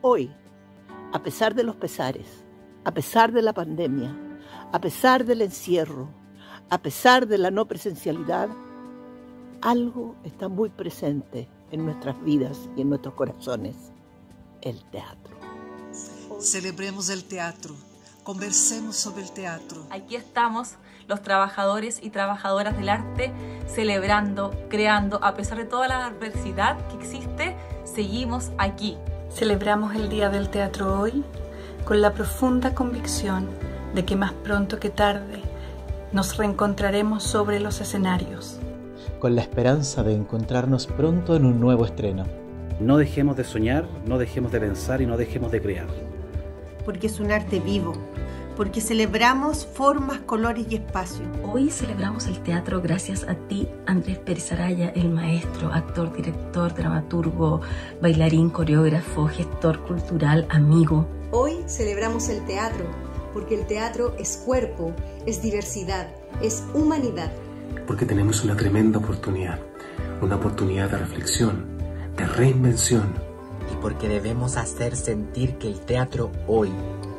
hoy, a pesar de los pesares, a pesar de la pandemia, a pesar del encierro, a pesar de la no presencialidad, algo está muy presente en nuestras vidas y en nuestros corazones: el teatro. Celebremos el teatro, conversemos sobre el teatro. Aquí estamos, los trabajadores y trabajadoras del arte, celebrando, creando, a pesar de toda la adversidad que existe, seguimos aquí. Celebramos el Día del Teatro hoy con la profunda convicción de que más pronto que tarde nos reencontraremos sobre los escenarios. Con la esperanza de encontrarnos pronto en un nuevo estreno. No dejemos de soñar, no dejemos de pensar y no dejemos de crear. Porque es un arte vivo, porque celebramos formas, colores y espacios. Hoy celebramos el teatro gracias a ti, Andrés Pérez Araya, el maestro, actor, director, dramaturgo, bailarín, coreógrafo, gestor cultural, amigo. Hoy celebramos el teatro, porque el teatro es cuerpo, es diversidad, es humanidad. Porque tenemos una tremenda oportunidad, una oportunidad de reflexión, de reinvención. Y porque debemos hacer sentir que el teatro hoy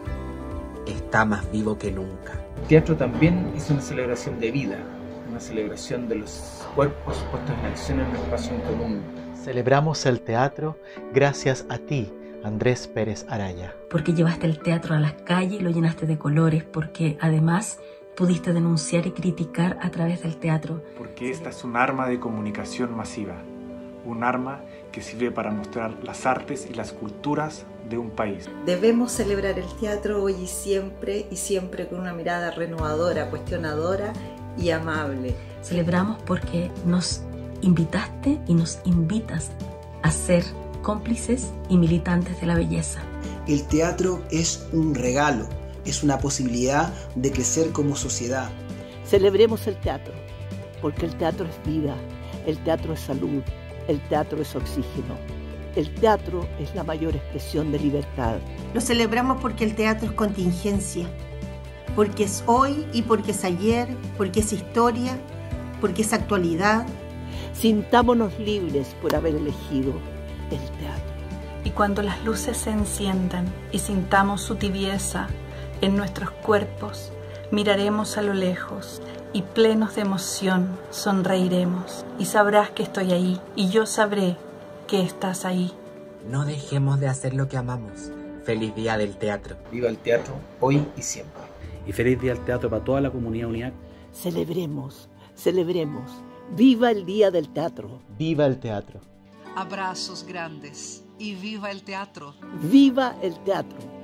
está más vivo que nunca. El teatro también es una celebración de vida, una celebración de los cuerpos puestos en acción en un espacio en común. Celebramos el teatro gracias a ti, Andrés Pérez Araya. Porque llevaste el teatro a las calles y lo llenaste de colores, porque además pudiste denunciar y criticar a través del teatro. Porque esta es un arma de comunicación masiva, un arma que sirve para mostrar las artes y las culturas de un país. Debemos celebrar el teatro hoy y siempre con una mirada renovadora, cuestionadora y amable. Celebramos porque nos invitaste y nos invitas a ser cómplices y militantes de la belleza. El teatro es un regalo, es una posibilidad de crecer como sociedad. Celebremos el teatro, porque el teatro es vida, el teatro es salud, el teatro es oxígeno. El teatro es la mayor expresión de libertad. Lo celebramos porque el teatro es contingencia, porque es hoy y porque es ayer, porque es historia, porque es actualidad. Sintámonos libres por haber elegido el teatro. Y cuando las luces se enciendan y sintamos su tibieza en nuestros cuerpos, miraremos a lo lejos y plenos de emoción sonreiremos. Y sabrás que estoy ahí y yo sabré que estás ahí. No dejemos de hacer lo que amamos. Feliz Día del Teatro. Viva el teatro hoy y siempre. Y feliz Día del Teatro para toda la comunidad UNIAC. Celebremos, celebremos. Viva el Día del Teatro. Viva el teatro. Abrazos grandes y viva el teatro. Viva el teatro.